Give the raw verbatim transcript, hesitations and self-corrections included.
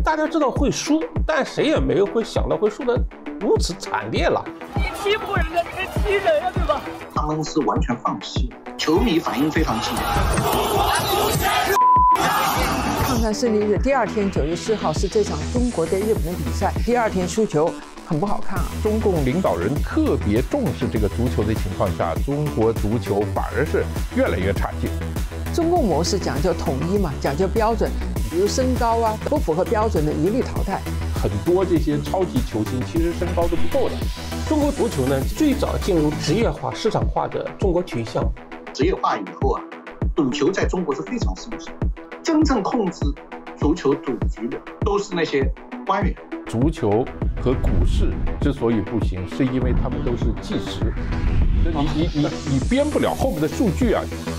大家知道会输，但谁也没有会想到会输得如此惨烈了。 你欺负人家，你可以踢人呀，对吧？ 他们是完全放弃，球迷反应非常激烈。 抗战胜利日第二天，九月四号是这场中国对日本的比赛。第二天输球很不好看啊。 中共领导人特别重视这个足球的情况下，中国足球反而是越来越差劲。 中共模式讲究统一嘛，讲究标准，比如身高啊不符合标准的一律淘汰。 很多这些超级球星其实身高都不够的。 中国足球呢，最早进入职业化、市场化的中国体育项目。 职业化以后啊，赌球在中国是非常盛行。真正控制足球赌局的都是那些官员。 足球和股市之所以不行，是因为他们都是计时，你你你你编不了后面的数据啊。